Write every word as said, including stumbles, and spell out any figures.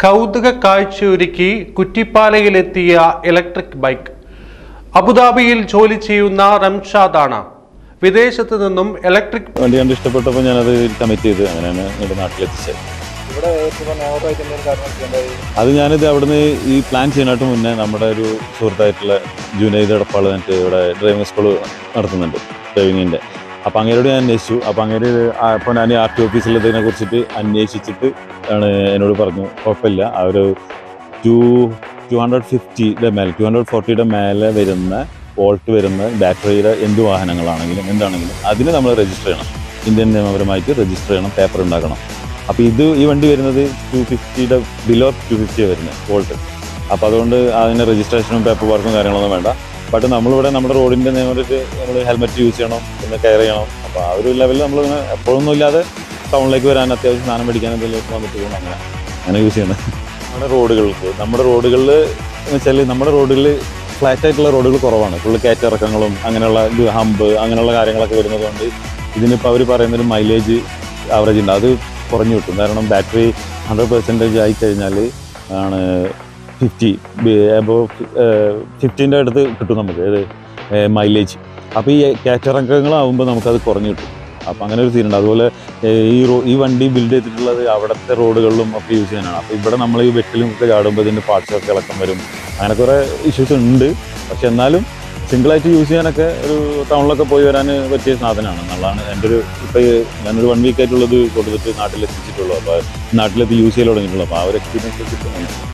കൗതുക കാഴ്ചയൊരുക്കി കുറ്റിപ്പാലയിലെത്തിയ electric bike. അബുദാബിയിൽ ജോലി ചെയ്യുന്ന റംഷാദാണ് വിദേശത്ത് നിന്നും ഇലക്ട്രിക് വണ്ടി കണ്ട് ഇഷ്ടപ്പെട്ടപ്പോൾ ഞാനത് കമ്മിറ്റ് ചെയ്ത് അങ്ങനെയാണ് എൻ്റെ നാട്ടിലെത്തിച്ചത്. അത് ഞാനിത് അവിടുന്ന് ഈ പ്ലാൻ ചെയ്യാനായിട്ട് മുന്നേ നമ്മുടെ ഒരു സുഹൃത്തായിട്ടുള്ള ജുനൈദ് എടപ്പാൾ എന്നിട്ട് ഇവിടെ ഡ്രൈവിംഗ് സ്കൂൾ നടത്തുന്നുണ്ട് ഡ്രൈവിങ്ങിൻ്റെ. അപ്പോൾ അങ്ങേരോട് ഞാൻ അന്വേഷിച്ചു. അപ്പോൾ അങ്ങേര് അപ്പോൾ ഞാൻ ആർ ടി ഓഫീസിലതിനെ കുറിച്ചിട്ട് അന്വേഷിച്ചിട്ട് ആണ് എന്നോട് പറഞ്ഞു കുഴപ്പമില്ല, ആ ഒരു ടു ടു ഹൺഡ്രഡ് ഫിഫ്റ്റിയുടെ മേലെ ടു ഹൺഡ്രഡ് ഫോർട്ടിയുടെ മേലെ വരുന്ന വോൾട്ട് വരുന്ന ബാറ്ററിയുടെ എന്ത് വാഹനങ്ങളാണെങ്കിലും എന്താണെങ്കിലും അതിന് നമ്മൾ രജിസ്റ്റർ ചെയ്യണം. ഇന്ത്യൻ നിയമപരമായിട്ട് രജിസ്റ്റർ ചെയ്യണം, പേപ്പർ ഉണ്ടാക്കണം. അപ്പോൾ ഇത് ഈ വണ്ടി വരുന്നത് ടു ഫിഫ്റ്റിയുടെ ബിലോ ടു ഫിഫ്റ്റിയാണ് വരുന്നത് വോൾട്ട്. അപ്പോൾ അതുകൊണ്ട് അതിന് രജിസ്ട്രേഷനും പേപ്പർ വർക്കും കാര്യങ്ങളൊന്നും വേണ്ട. ബട്ട് നമ്മളിവിടെ നമ്മുടെ റോഡിൻ്റെ നിയമത്തിൽ നമ്മൾ ഹെൽമെറ്റ് യൂസ് ചെയ്യണം, പിന്നെ കെയർ ചെയ്യണം. അപ്പോൾ ആ ഒരു ലെവലിൽ നമ്മളിങ്ങനെ എപ്പോഴൊന്നും ഇല്ലാതെ ടൗണിലേക്ക് വരാൻ അത്യാവശ്യം സാധനം മേടിക്കാൻ എന്തെങ്കിലും വന്നിട്ട് പോകും. അങ്ങനെ അങ്ങനെ യൂസ് ചെയ്യണം. നമ്മുടെ റോഡുകൾക്ക് നമ്മുടെ റോഡുകളിൽ എന്ന് വെച്ചാൽ നമ്മുടെ റോഡുകളിൽ ഫ്ലാറ്റ് ആയിട്ടുള്ള റോഡുകൾ കുറവാണ്. ഫുള്ള് കയറ്റിറക്കങ്ങളും അങ്ങനെയുള്ള ഹമ്പ് അങ്ങനെയുള്ള കാര്യങ്ങളൊക്കെ വരുന്നത് കൊണ്ട് ഇതിനിപ്പോൾ അവർ പറയുന്നൊരു മൈലേജ് ആവറേജ് ഉണ്ട്, അത് കുറഞ്ഞു കിട്ടും. കാരണം ബാറ്ററി ഹൺഡ്രഡ് പെർസെൻറ്റേജ് ആയി കഴിഞ്ഞാൽ ആണ് ഫിഫ്റ്റി എബോ ഫിഫ്റ്റീൻ്റെ അടുത്ത് കിട്ടും നമുക്ക് ഇത് മൈലേജ്. അപ്പോൾ ഈ കയറ്റിറക്കങ്ങളാവുമ്പോൾ നമുക്കത് കുറഞ്ഞു കിട്ടും. അപ്പോൾ അങ്ങനെ ഒരു സീനുണ്ട്. അതുപോലെ ഈ റോ ഈ വണ്ടി ബിൽഡ് ചെയ്തിട്ടുള്ളത് അവിടുത്തെ റോഡുകളിലും ഒക്കെ യൂസ് ചെയ്യാനാണ്. അപ്പോൾ ഇവിടെ നമ്മൾ ഈ വെട്ടിലും ഒക്കെ ചാടുമ്പോൾ ഇതിൻ്റെ പാർട്സൊക്കെ ഇളക്കം വരും, അങ്ങനെ കുറേ ഇഷ്യൂസ് ഉണ്ട്. പക്ഷെ എന്നാലും സിംഗിളായിട്ട് യൂസ് ചെയ്യാനൊക്കെ ഒരു ടൗണിലൊക്കെ പോയി വരാൻ പറ്റിയ സാധനമാണ് എന്നുള്ളതാണ് എൻ്റെ ഒരു. ഇപ്പോൾ ഞാനൊരു വൺ വീക്ക് ആയിട്ടുള്ളത് കൊടുത്തിട്ട് നാട്ടിലെത്തിച്ചിട്ടുള്ളൂ. അപ്പോൾ നാട്ടിലെത്തി യൂസ് ചെയ്യൽ തുടങ്ങിയിട്ടുള്ളൂ. അപ്പോൾ ആ ഒരു എക്സ്പീരിയൻസ് കിട്ടുന്നുണ്ട്.